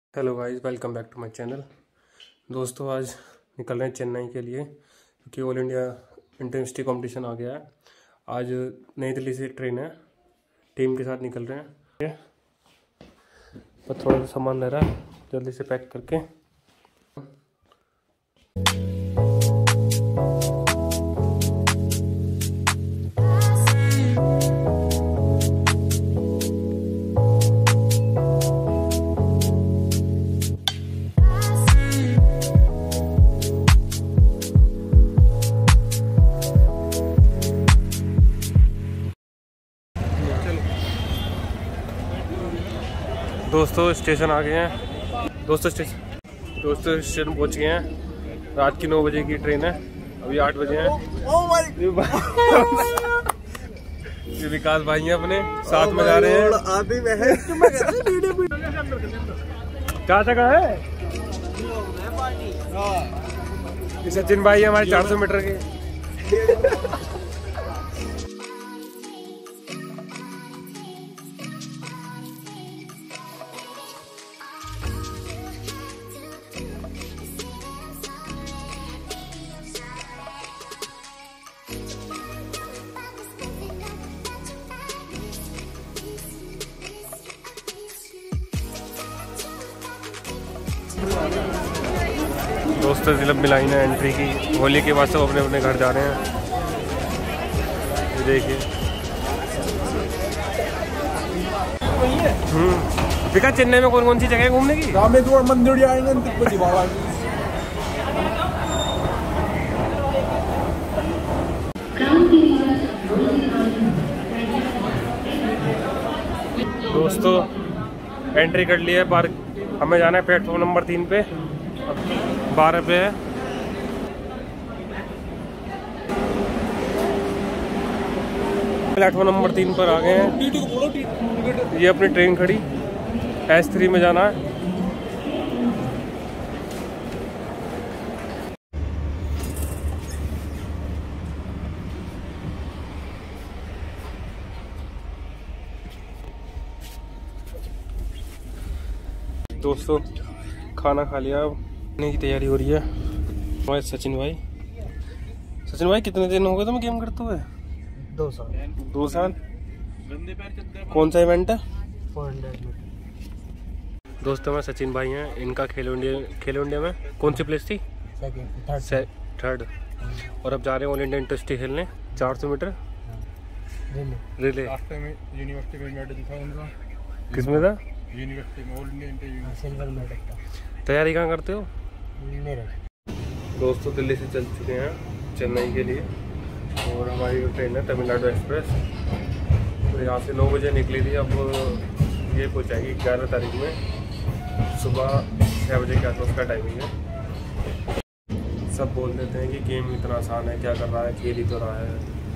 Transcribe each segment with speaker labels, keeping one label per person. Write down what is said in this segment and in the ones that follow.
Speaker 1: Hello guys, welcome back to my channel. दोस्तों, आज निकल रहे हैं चेन्नई के लिए क्योंकि ऑल इंडिया इंटरसिटी कंपटीशन आ गया है। आज नई दिल्ली से ट्रेन है, टीम के साथ निकल रहे हैं। पर थोड़ा सा सामान ले रहा है, जल्दी से पैक करके। दोस्तों स्टेशन आ गए हैं। दोस्तों स्टेशन पहुंच गए हैं। रात की 9 बजे की ट्रेन है, अभी 8 बजे हैं। ये विकास भाई हैं अपने साथ में जा रहे हैं। क्या जगह है? ये सचिन भाई हमारे 400 मीटर के। दोस्तों जिलब मिलाई है एंट्री की। होली के बाद सब अपने अपने घर जा रहे हैं। ये देखिए विकास, चेन्नई में कौन कौन सी जगह है घूमने की?
Speaker 2: रामेश्वर मंदिर जाएंगे, तिरुपति बालाजी।
Speaker 1: दोस्तों एंट्री कर ली है पार्क। हमें जाना है प्लेटफॉर्म नंबर 3 पे। 12 पे है। प्लेटफॉर्म नंबर 3 पर आ गए हैं। ये अपनी ट्रेन खड़ी, S3 में जाना है। दोस्तों खाना खा लिया, अब खाने की तैयारी हो रही है। हमारे सचिन भाई कितने दिन हो गए तुम्हें गेम करते हुए?
Speaker 2: 2 साल।
Speaker 1: 2 साल। कौन सा इवेंट है?
Speaker 2: 400 मीटर।
Speaker 1: दोस्तों में सचिन भाई हैं। इनका खेलो इंडिया में कौन सी प्लेस थी? थर्ड। और अब जा रहे हैं ऑल इंडिया इंटरसिटी खेलने 400 मीटर रिले।
Speaker 2: यूनिवर्सिटी में मेडल था उनका।
Speaker 1: किसमें था?
Speaker 2: यूनिवर्सिटी में ऑल इंडिया सिल्वर मेडल था।
Speaker 1: तैयारी कहाँ करते हो?
Speaker 2: मेरा।
Speaker 1: दोस्तों दिल्ली से चल चुके हैं चेन्नई के लिए और हमारी ट्रेन है तमिलनाडु एक्सप्रेस। तो यहाँ से 9 बजे निकली थी, अब ये पहुँचाएगी 11 तारीख में सुबह 6 बजे के आसपास का टाइमिंग है। सब बोल देते हैं कि गेम इतना आसान है, क्या कर रहा है, खेल ही तो रहा है।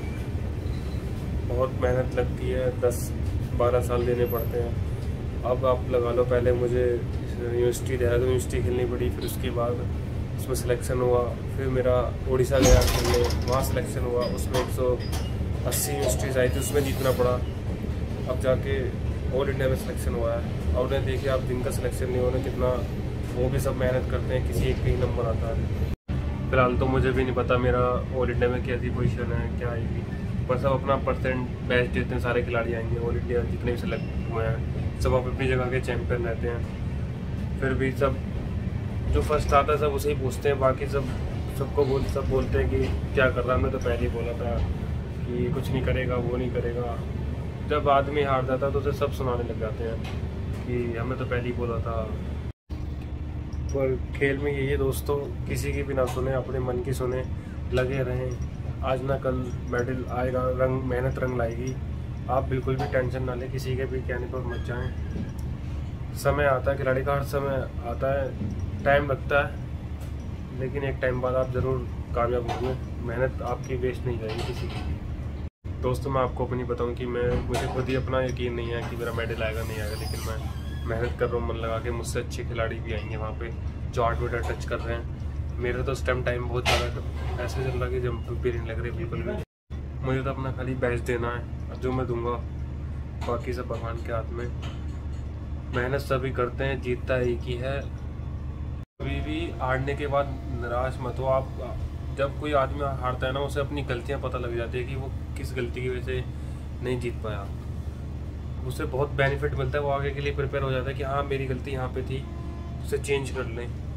Speaker 1: बहुत मेहनत लगती है, 10-12 साल देने पड़ते हैं। अब आप लगा लो, पहले मुझे यूनिवर्सिटी देहरादून यूनिवर्सिटी खेलनी पड़ी, फिर उसके बाद उसमें सिलेक्शन हुआ। फिर मेरा उड़ीसा गया खेलने, वहाँ सिलेक्शन हुआ। उसमें 180 यूनिवर्सिटीज़ आई थी, उसमें जीतना पड़ा। अब जाके ऑल इंडिया में सिलेक्शन हुआ है। और उन्हें देखिए आप, जिनका सिलेक्शन नहीं होना कितना, वो भी सब मेहनत करते हैं, किसी एक का ही नंबर आता है। फिलहाल तो मुझे भी नहीं पता मेरा ऑल इंडिया में कैसी पोजीशन है, क्या आएगी, पर सब अपना परसेंट बेस्ट देते हैं। सारे खिलाड़ी आएंगे ऑल इंडिया जितने भी सिलेक्ट हुए हैं, सब अपनी जगह के चैंपियन रहते हैं। फिर भी सब जो फर्स्ट आता है सब उसे ही पूछते हैं, बाकी सब बोलते हैं कि क्या कर रहा है। मैं तो पहले ही बोला था कि कुछ नहीं करेगा, वो नहीं करेगा। जब आदमी हार जाता तो उसे सब सुनाने लग जाते हैं कि हमें तो पहले ही बोला था। पर खेल में यही है दोस्तों, किसी की भी ना सुने, अपने मन की सुने, लगे रहें। आज ना कल मेडल आएगा, मेहनत रंग लाएगी। आप बिल्कुल भी टेंशन ना लें, किसी के भी कहने पर मत जाएं। समय आता है, खिलाड़ी का हर समय आता है, टाइम लगता है, लेकिन एक टाइम बाद आप ज़रूर कामयाब होंगे। मेहनत आपकी वेस्ट नहीं जाएगी किसी की। दोस्तों मैं आपको अपनी बताऊं कि मुझे खुद ही अपना यकीन नहीं है कि मेरा मेडल आएगा नहीं आएगा, लेकिन मैं मेहनत कर रहा हूँ मन लगा के। मुझसे अच्छे खिलाड़ी भी आएंगे वहाँ पे जो 8 मीटर टच कर रहे हैं। मेरा तो स्टेम टाइम बहुत ज़्यादा ऐसे चल रहा कि जंप भी नहीं लग रही बिल्कुल भी। मुझे तो अपना खाली बेस्ट देना है, जो मैं दूंगा बाकी सब भगवान के हाथ में। मेहनत सभी करते हैं, जीतता एक ही है। कभी भी हारने के बाद निराश मत हो आप। जब कोई आदमी हारता है ना, उसे अपनी गलतियां पता लग जाती है कि वो किस गलती की वजह से नहीं जीत पाया। उससे बहुत बेनिफिट मिलता है, वो आगे के लिए प्रिपेयर हो जाता है कि हाँ मेरी गलती यहाँ पे थी, उसे चेंज कर लें।